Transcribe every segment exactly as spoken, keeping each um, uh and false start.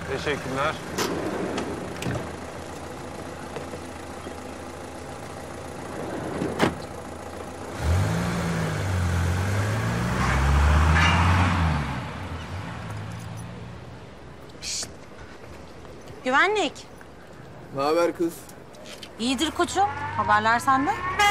Teşekkürler. Şişt. Güvenlik. Ne haber kız? İyidir koçum. Haberler sende.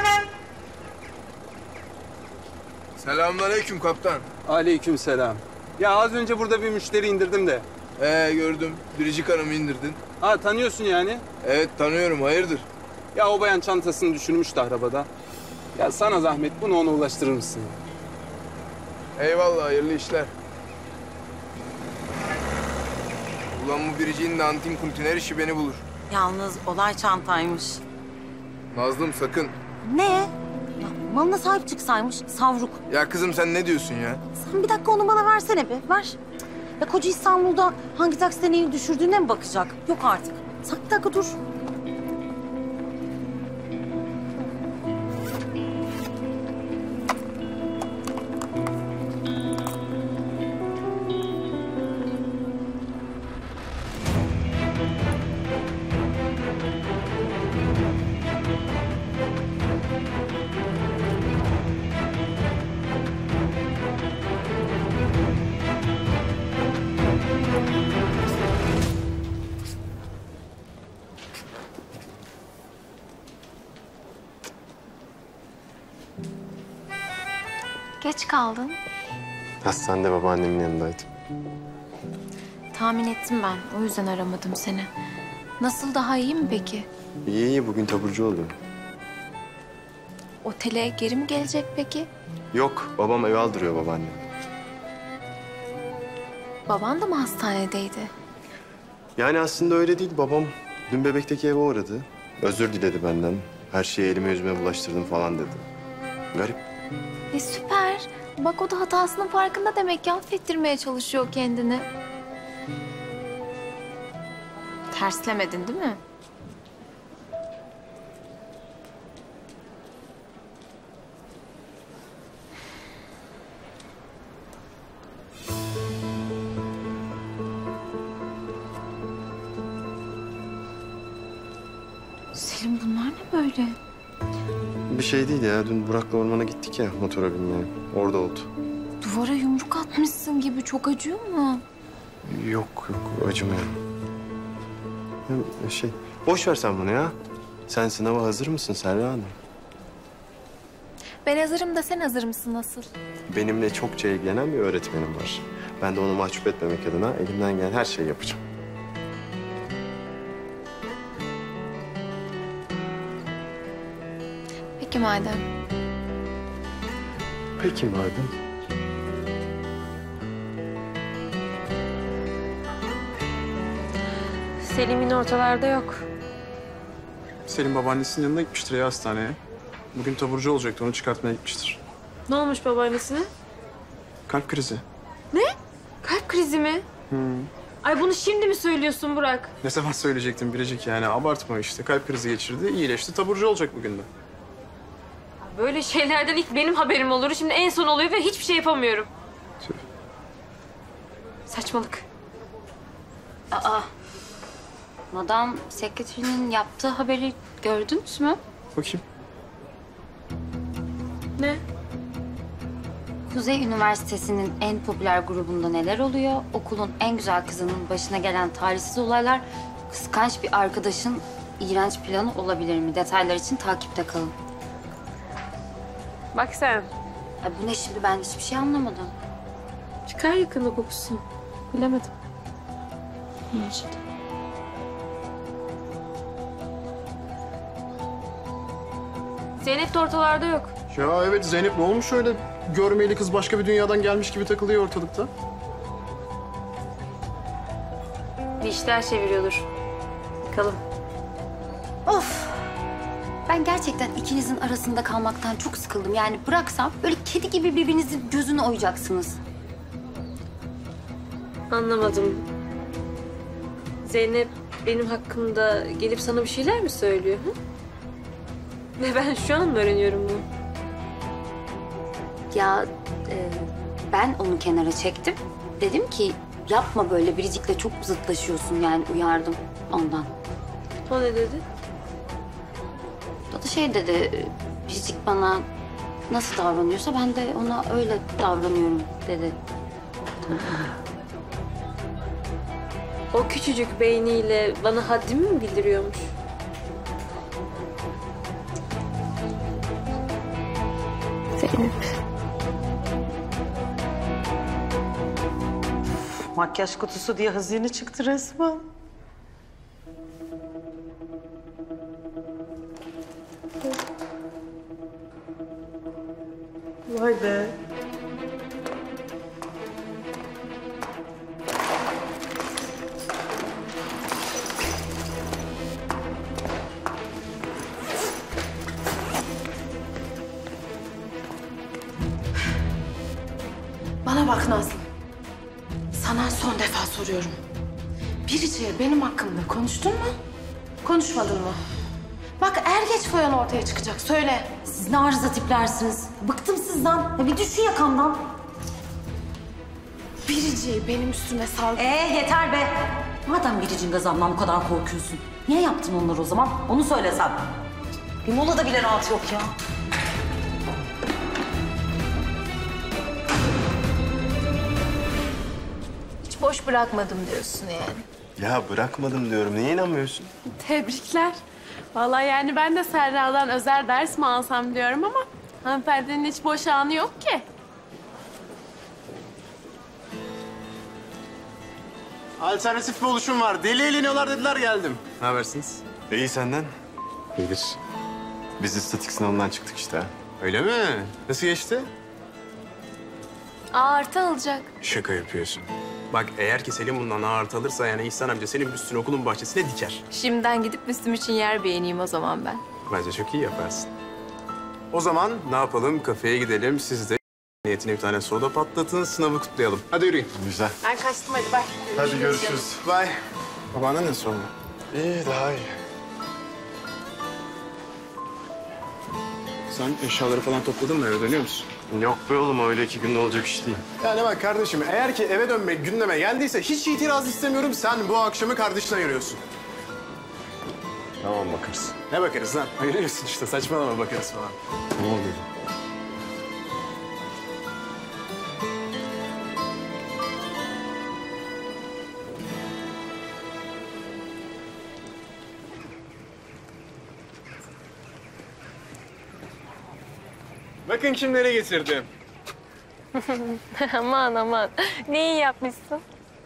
Selamünaleyküm kaptan. Aleykümselam. Ya az önce burada bir müşteri indirdim de. Ee gördüm. Biricik Hanım'ı indirdin. Ha tanıyorsun yani. Evet tanıyorum. Hayırdır? Ya o bayan çantasını düşürmüştü arabada. Ya sana zahmet bunu ona ulaştırır mısın? Eyvallah. Hayırlı işler. Ulan bu biriciğin de antin kuntin her işi beni bulur. Yalnız olay çantaymış. Nazlım sakın. Ne? Ya malına sahip çıksaymış savruk. Ya kızım sen ne diyorsun ya? Sen bir dakika onu bana versene bir. Ver. Ya koca İstanbul'da hangi taksiden neyi düşürdüğüne mi bakacak? Yok artık. Sen bir dakika dur. Geç kaldın. Hastanede babaannemin yanındaydım. Tahmin ettim ben. O yüzden aramadım seni. Nasıl, daha iyi mi peki? İyi iyi, bugün taburcu oluyor. Otele geri mi gelecek peki? Yok, babam eve aldırıyor babaannem. Baban da mı hastanedeydi? Yani aslında öyle değil. Babam dün Bebek'teki eve uğradı. Özür diledi benden. Her şeyi elime yüzüme bulaştırdım falan dedi. Garip. E süper. Bak o da hatasının farkında demek ki, affettirmeye çalışıyor kendini. Terslemedin değil mi? Selim bunlar ne böyle? Bir şey değil ya. Dün Burak'la ormana gittik ya motora binmeye. Orada oldu. Duvara yumruk atmışsın gibi, çok acıyor mu? Yok yok, acımıyor. Hem şey, boş ver sen bunu ya. Sen sınava hazır mısın Serra Hanım? Ben hazırım da sen hazır mısın asıl? Benimle çokça ilgilenen bir öğretmenim var. Ben de onu mahcup etmemek adına elimden gelen her şeyi yapacağım. Peki madem. Peki madem. Selim yine ortalarda yok. Selim babaannesinin yanına gitmiştir ya hastaneye. Bugün taburcu olacaktı, onu çıkartmaya gitmiştir. Ne olmuş babaannesine? Kalp krizi. Kalp krizi mi? Hı. Ay bunu şimdi mi söylüyorsun Burak? Ne zaman söyleyecektim Biricik yani, abartma işte. Kalp krizi geçirdi, iyileşti, taburcu olacak bugün de. Böyle şeylerden ilk benim haberim olur. Şimdi en son oluyor ve hiçbir şey yapamıyorum. Tüh. Saçmalık. Aa, Madam sekreterinin yaptığı haberi gördünüz mü? Bakayım. Ne? Kuzey Üniversitesi'nin en popüler grubunda neler oluyor? Okulun en güzel kızının başına gelen talihsiz olaylar, kıskanç bir arkadaşın iğrenç planı olabilir mi? Detaylar için takipte kalın. Bak sen. Ay bu ne şimdi, ben hiçbir şey anlamadım. Çıkar yakında kokusu. Bilemedim. İşte. Zeynep de ortalarda yok. Ya evet Zeynep, ne olmuş öyle? Görmeyeli kız başka bir dünyadan gelmiş gibi takılıyor ortalıkta. Bir işler çeviriyordur. Bakalım. Of! Ben gerçekten ikinizin arasında kalmaktan çok sıkıldım. Yani bıraksam böyle kedi gibi birbirinizin gözünü oyacaksınız. Anlamadım. Zeynep benim hakkımda gelip sana bir şeyler mi söylüyor? Hı? Ve ben şu an mı öğreniyorum bunu? Ya e, ben onu kenara çektim. Dedim ki yapma böyle. Biricik'le çok zıtlaşıyorsun yani, uyardım ondan. O ne dedi? O da şey dedi, Biricik bana nasıl davranıyorsa ben de ona öyle davranıyorum dedi. O küçücük beyniyle bana haddimi mi bildiriyormuş? Makyaj kutusu diye hazine çıktı resmen. Vay be. Bana bak Nazlı. Sana son defa soruyorum. Biricik'e benim hakkımda konuştun mu? Konuşmadın mı? Bak er geç foyan ortaya çıkacak. Söyle. Siz ne arıza tiplersiniz? Bıktım sizden. Ya bir düşün yakamdan. Biricik'i benim üstüme sal. Ee yeter be. Madem biricin gazamdan bu kadar korkuyorsun. Niye yaptın onları o zaman? Onu söylesen. Bir molada bile rahat yok ya. Hiç boş bırakmadım diyorsun yani. Ya bırakmadım diyorum. Niye inanmıyorsun? Tebrikler. Vallahi yani ben de Serra'dan özel ders mi alsam diyorum ama hanımefendinin hiç boş anı yok ki. Alternatif bir oluşum var. Deli eğleniyorlar dediler, geldim. Ne habersiniz? İyi senden. İyidir. Biz istatik sınavından çıktık işte. ha. Öyle mi? Nasıl geçti? Aa, artı alacak. Şaka yapıyorsun. Bak eğer ki Selim bundan A artı alırsa yani İhsan amca senin üstünü okulun bahçesine diker. Şimdiden gidip üstüm için yer beğeneyim o zaman ben. Bence çok iyi yaparsın. O zaman ne yapalım? Kafeye gidelim. Siz de niyetine bir tane soda patlatın. Sınavı kutlayalım. Hadi yürüyün. Güzel. Ben kaçtım hadi bye. Hadi görüşürüz. Bye. Babaannen nasıl oldu? İyi, daha iyi. Sen eşyaları falan topladın mı? Eve dönüyor musun? Yok be oğlum, öyle iki günde olacak iş değil. Yani bak kardeşim, eğer ki eve dönmek gündeme geldiyse hiç itiraz istemiyorum. Sen bu akşamı kardeşine ayırıyorsun. Tamam, bakarız. Ne bakarız lan? Ayırıyorsun işte, saçmalama, bakarız falan. Ne oluyor? Bakın kimleri getirdim. Aman aman. Ne iyi yapmışsın.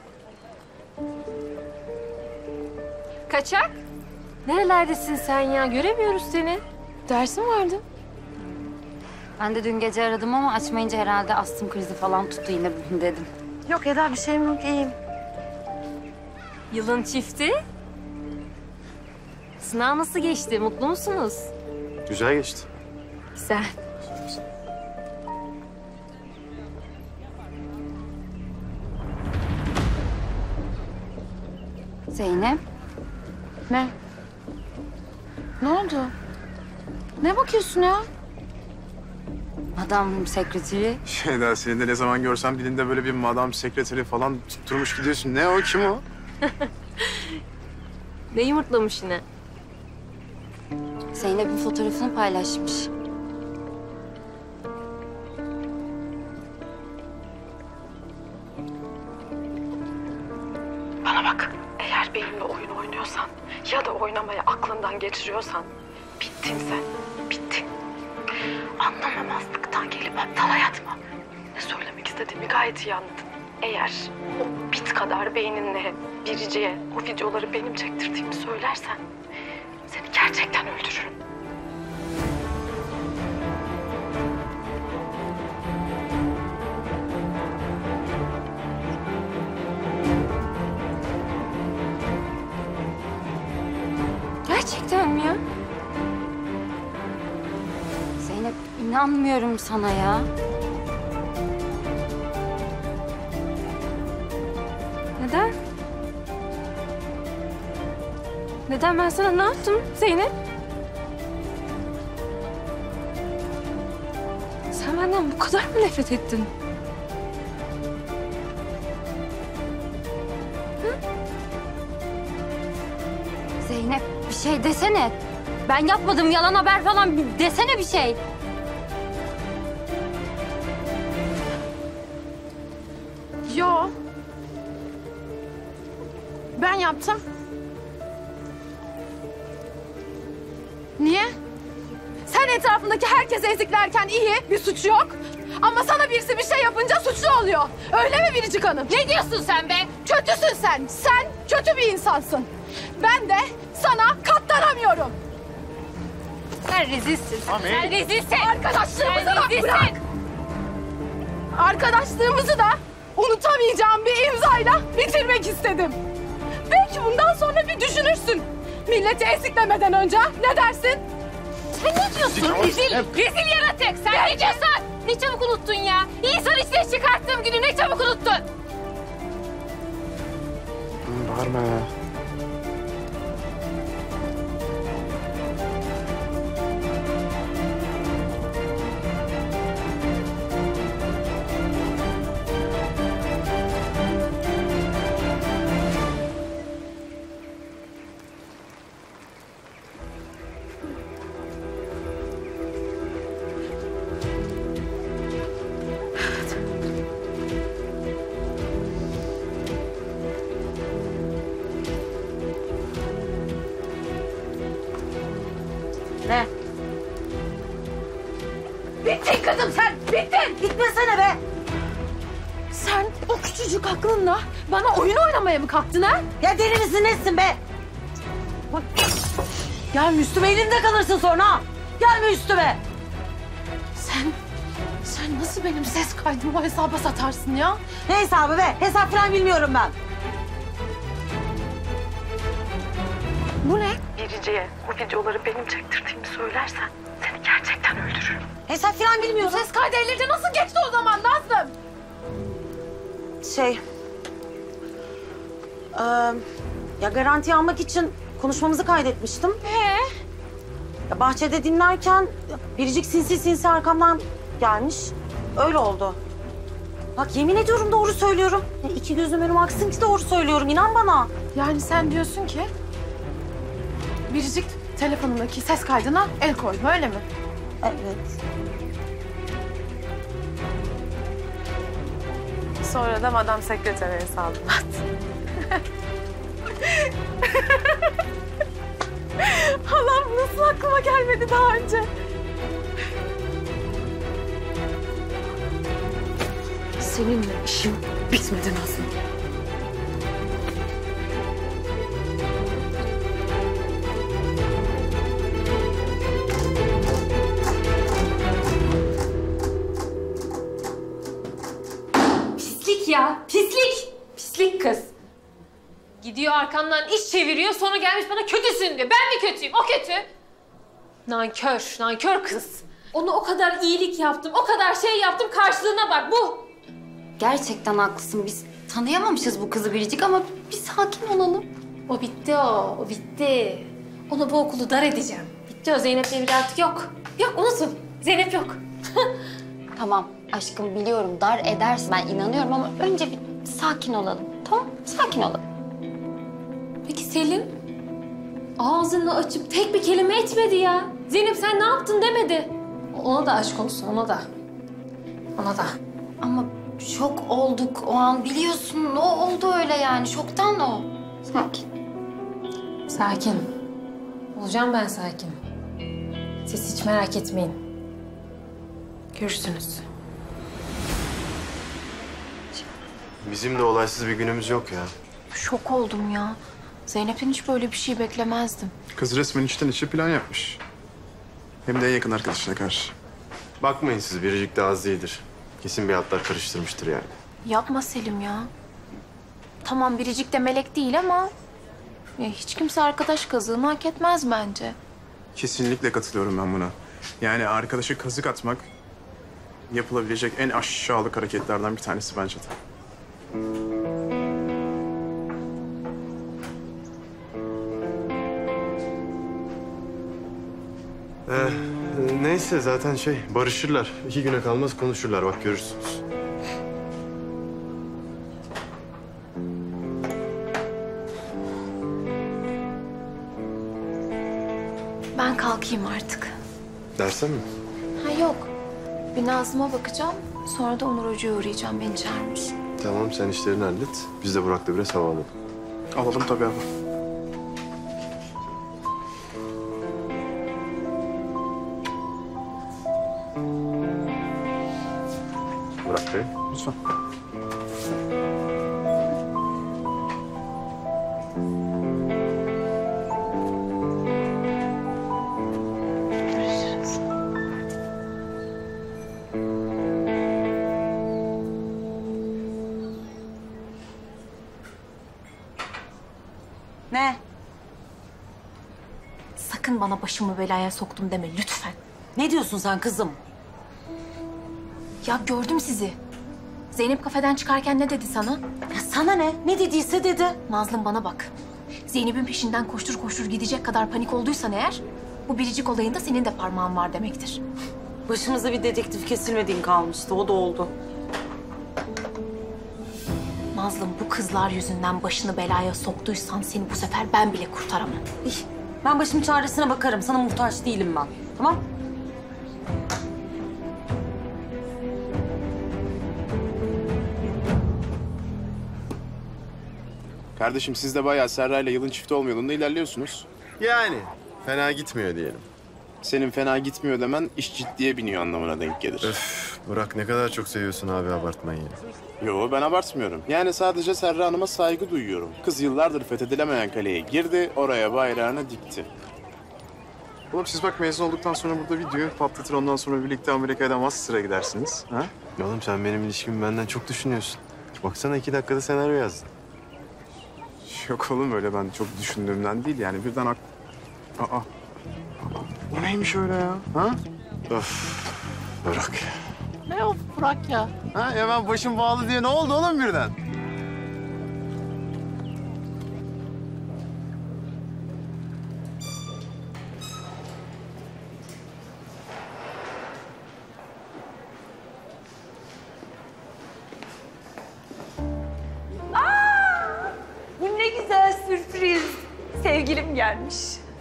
Kaçak? Nerelerdesin sen ya? Göremiyoruz seni. Dersin vardı. Ben de dün gece aradım ama açmayınca herhalde astım krizi falan tuttu yine bugün dedim. Yok Eda, bir şeyim yok, iyiyim. Yılın çifti. Sınav nasıl geçti? Mutlu musunuz? Güzel geçti. Güzel. Zeynep. Ne? Ne oldu? Ne bakıyorsun ya? Madam sekreteri. Şey daha senin de ne zaman görsem dilinde böyle bir madam sekreteri falan tutturmuş gidiyorsun. Ne o, kim o? Ne yumurtlamış yine? Zeynep'in fotoğrafını paylaşmış. Bana bak, eğer benimle oyun oynuyorsan ya da oynamayı aklından geçiriyorsan bittin sen, bittin. Anlamamazlıktan gelip aptal yatma. Ne söylemek istediğimi gayet iyi anladın. Eğer o bit kadar beyninle Biricik'e o videoları benim çektirdiğimi söylersen seni gerçekten öldürürüm. Gerçekten mi ya? Zeynep, inanmıyorum sana ya. Neden? Neden, ben sana ne yaptım Zeynep? Sen benden bu kadar mı nefret ettin? Zeynep bir şey desene. Ben yapmadım, yalan haber falan, bir desene bir şey. Yo. Ben yaptım. Niye? Sen etrafındaki herkesi eziklerken iyi, bir suç yok. Ama sana birisi bir şey yapınca suçlu oluyor. Öyle mi Biricik Hanım? Ne diyorsun sen be? Kötüsün sen. Sen kötü bir insansın. Ben de sana katlanamıyorum. Sen rezilsin. Sen rezilsin. Arkadaşlığımızı Sen da rezilsin. bırak. Arkadaşlığımızı da unutamayacağım bir imzayla bitirmek istedim. Belki bundan sonra bir düşünürsün. Milleti eziklemeden önce ne dersin? Sen ne diyorsun? Rezil, rezil yaratık. Sen ne diyorsun? Ne çabuk unuttun ya. İnsan içine çıkarttığım günü ne çabuk unuttun. Bağırma ya. Ne? Bittin kızım sen, bittin. Gitmesene be. Sen o küçücük aklınla bana oyun oynamaya mı kalktın ha? Ya deli misin nesin be? Bak. Gelme üstüme, elimde kalırsın sonra. ha. Gelme üstüme. Sen, sen nasıl benim ses kaydımı o hesaba satarsın ya? Ne hesabı be? Hesap falan bilmiyorum ben. Bu ne? Biricik'e o videoları benim çektirdiğimi söylersen seni gerçekten öldürürüm. Hesap falan bilmiyorum. Ses kaydı ellerine nasıl geçti o zaman Nazlım? Şey... Ee, ya garanti almak için konuşmamızı kaydetmiştim. Ee? Ya bahçede dinlerken Biricik sinsi sinsi arkamdan gelmiş. Öyle oldu. Bak yemin ediyorum doğru söylüyorum. Ya iki gözüm önüme aksın ki doğru söylüyorum. İnan bana. Yani sen diyorsun ki Biricik telefonundaki ses kaydına el koydu öyle mi? Evet. Sonra da madam sekretere saldılar. Allah'ım nasıl aklıma gelmedi daha önce? Seninle işim bitmedi Nazlı. Pislik ya, pislik. Pislik kız. Gidiyor arkamdan iş çeviriyor, sonra gelmiş bana kötüsün diyor. Ben mi kötüyüm, o kötü. Nankör, nankör kız. Ona o kadar iyilik yaptım, o kadar şey yaptım, karşılığına bak bu. Gerçekten haklısın. Biz tanıyamamışız bu kızı Biricik ama bir sakin olalım. O bitti o, o bitti. Ona bu okulu dar edeceğim. Bitti o, Zeynep diye biri artık yok. Yok, unutun. Zeynep yok. Tamam aşkım biliyorum dar edersin. Ben inanıyorum ama önce bir sakin olalım. Tamam sakin olalım. Peki Selin? Ağzını açıp tek bir kelime etmedi ya. Zeynep sen ne yaptın demedi. Ona da aşk olsun, ona da. Ona da. Ama şok olduk o an biliyorsun. O oldu öyle yani şoktan o. Sakin. Sakin. Olacağım ben sakin. Siz hiç merak etmeyin. Görürsünüz. Bizim de olaysız bir günümüz yok ya. Şok oldum ya. Zeynep'ten hiç böyle bir şey beklemezdim. Kız resmen içten içe plan yapmış. Hem de en yakın arkadaşına karşı. Bakmayın siz Biricik de az değildir. Kesin bir hatlar karıştırmıştır yani. Yapma Selim ya. Tamam Biricik de melek değil ama... Ya hiç kimse arkadaş kazığını hak etmez bence. Kesinlikle katılıyorum ben buna. Yani arkadaşa kazık atmak... yapılabilecek en aşağılık hareketlerden bir tanesi bence de. Ee, neyse zaten şey barışırlar. İki güne kalmaz konuşurlar bak görürsünüz. Ben kalkayım artık. Dersen mi? Ha yok. Bir Nazım'a bakacağım. Sonra da Onur Hoca'ya uğrayacağım. Beni çağırmış. Tamam, sen işlerini hallet. Biz de Burak'la biraz hava alalım. Alalım tabii abi. Burak Bey. Lütfen. Ne? Sakın bana başımı belaya soktum deme lütfen. Ne diyorsun sen kızım? Ya gördüm sizi. Zeynep kafeden çıkarken ne dedi sana? Ya sana ne? Ne dediyse dedi. Nazlım bana bak. Zeynep'in peşinden koştur koştur gidecek kadar panik olduysan eğer... ...bu biricik olayında senin de parmağın var demektir. Başımıza bir dedektif kesilmediğin kalmıştı. O da oldu. Nazlım bu kızlar yüzünden başını belaya soktuysan seni bu sefer ben bile kurtaramam. İh, ben başımın çaresine bakarım. Sana muhtaç değilim ben. Tamam? Kardeşim siz de bayağı Serra ile yılın çifti olma yolunda ilerliyorsunuz. Yani fena gitmiyor diyelim. Senin fena gitmiyor demen iş ciddiye biniyor anlamına denk gelir. Öf, Burak ne kadar çok seviyorsun abi abartmayı. Yo ben abartmıyorum. Yani sadece Serra Hanım'a saygı duyuyorum. Kız yıllardır fethedilemeyen kaleye girdi, oraya bayrağını dikti. Oğlum siz bak mezun olduktan sonra burada bir düğün patlatır, ondan sonra birlikte Amerika'ya master'a gidersiniz. Ha? Oğlum sen benim ilişkimi benden çok düşünüyorsun. Baksana iki dakikada senaryo yazdın. Yok oğlum öyle ben çok düşündüğümden değil yani birden ak... Aa. Aa. O neymiş öyle ya? Ha? Öf, Burak. Ne o Burak ya? Ha hemen başım bağlı diye ne oldu oğlum birden? Bu ne güzel sürpriz. Sevgilim gelmiş.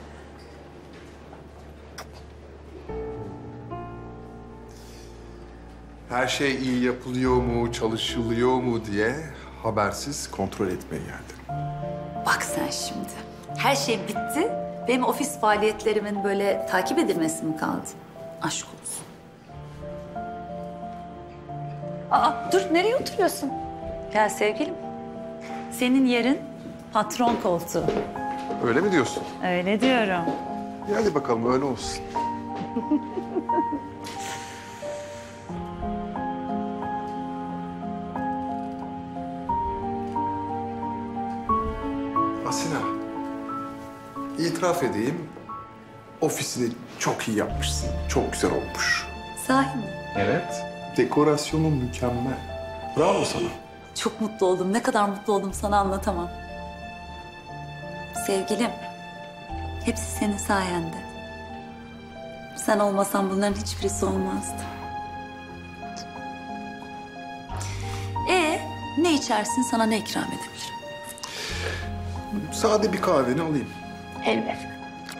Her şey iyi yapılıyor mu, çalışılıyor mu diye habersiz kontrol etmeye geldim. Bak sen şimdi. Her şey bitti. Benim ofis faaliyetlerimin böyle takip edilmesi mi kaldı? Aşk olsun. Aa, dur nereye oturuyorsun? Gel sevgilim. Senin yerin patron koltuğu. Öyle mi diyorsun? Öyle diyorum. İyi, hadi bakalım öyle olsun. Asena, itiraf edeyim, ofisini çok iyi yapmışsın. Çok güzel olmuş. Sahi mi? Evet. Dekorasyonu mükemmel. Bravo sana. Çok mutlu oldum. Ne kadar mutlu oldum sana anlatamam. Sevgilim, hepsi senin sayende. Sen olmasan bunların hiçbirisi olmazdı. Ee, ne içersin? Sana ne ikram edebilirim? Sade bir kahveni alayım. Elbette.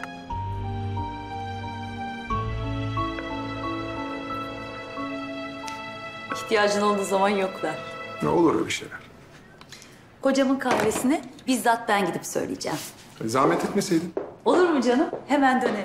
İhtiyacın olduğu zaman yoklar. Ne olur öyle şeyler. Kocamın kahvesini bizzat ben gidip söyleyeceğim. Zahmet etmeseydin. Olur mu canım? Hemen dönerim.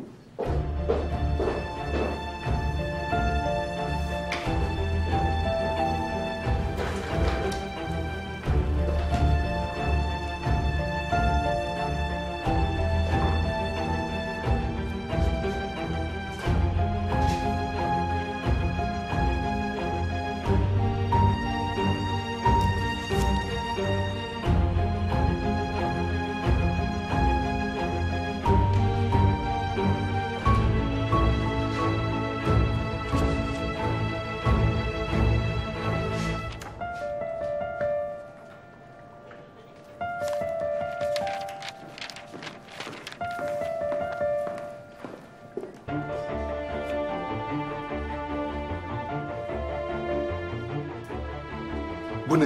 Bu ne?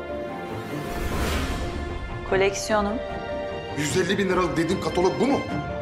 Koleksiyonum. yüz elli bin liralık dediğin katalog bu mu?